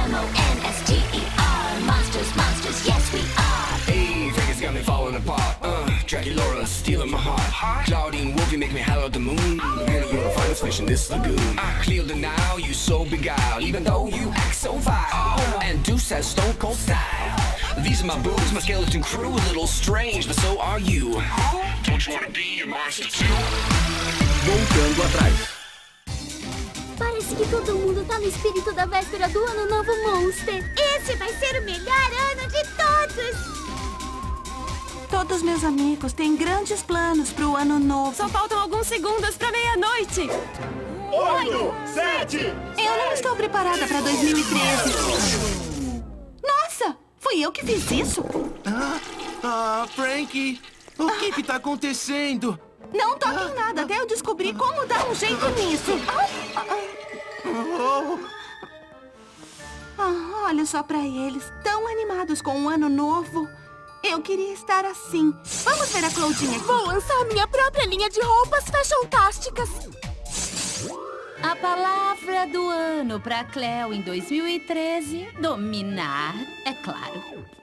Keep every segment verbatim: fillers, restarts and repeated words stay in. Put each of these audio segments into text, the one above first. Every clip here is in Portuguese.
M O N S T E R. Monsters, monsters, yes we are. Hey, Vegas got me falling apart. Uh, Dracula stealing my heart. Claudine Wolfie make me holler at the moon. And you're the finest fish in this lagoon. I clear the now, you so beguiled. Even though you act so vile. And Deuce has stone cold style. These are my boobs, my skeleton crew. A little strange, but so are you. Don't you wanna be a monster too? Voltando atrás. Parece que todo mundo tá no espírito da véspera do Ano Novo Monster. Esse vai ser o melhor ano de todos! Todos meus amigos têm grandes planos pro Ano Novo. Só faltam alguns segundos pra meia-noite. Oito, sete... Eu não estou preparada pra dois mil e treze. Nossa! Fui eu que fiz isso? Ah, ah Frankie, o que que tá acontecendo? Não toque em nada até eu descobrir como dar um jeito nisso. Ah, olha só pra eles, tão animados com o Ano Novo. Eu queria estar assim. Vamos ver a Claudinha aqui. Vou lançar minha própria linha de roupas fashiontásticas. A palavra do ano pra Cleo em dois mil e treze, dominar, é claro.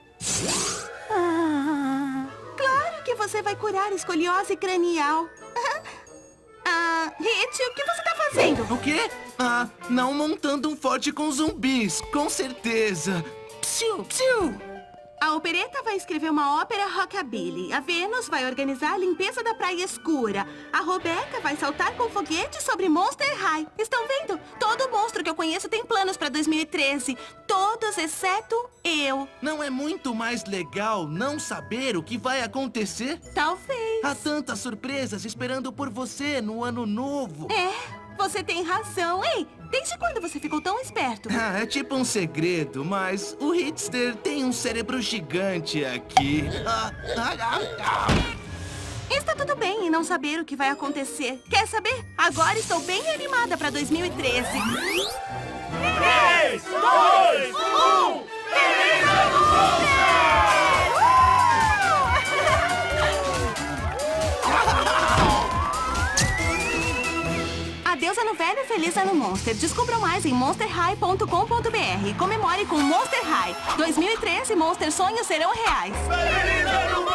Ah, claro que você vai curar escoliose cranial. Ah, Hit, o que você tá fazendo? O quê? Ah, não montando um forte com zumbis, com certeza. Psiu, psiu. A Opereta vai escrever uma ópera rockabilly. A Vênus vai organizar a limpeza da praia escura. A Roberta vai saltar com foguete sobre Monster High. Estão vendo? Todo monstro que eu conheço tem planos pra dois mil e treze. Todos exceto eu. Não é muito mais legal não saber o que vai acontecer? Talvez. Há tantas surpresas esperando por você no Ano Novo. É, você tem razão. Ei, desde quando você ficou tão esperto? Ah, é tipo um segredo, mas o Hitster tem um cérebro gigante aqui. Ah, ah, ah, ah. Está tudo bem em não saber o que vai acontecer. Quer saber? Agora estou bem animada para dois mil e treze. três, dois, um... Feliz Ano Novo! Adeus Ano Velho e Feliz Ano Monster. Descubra mais em monster high ponto com ponto b r. Comemore com Monster High. dois mil e treze, Monster Sonhos serão reais. Feliz Ano Novo!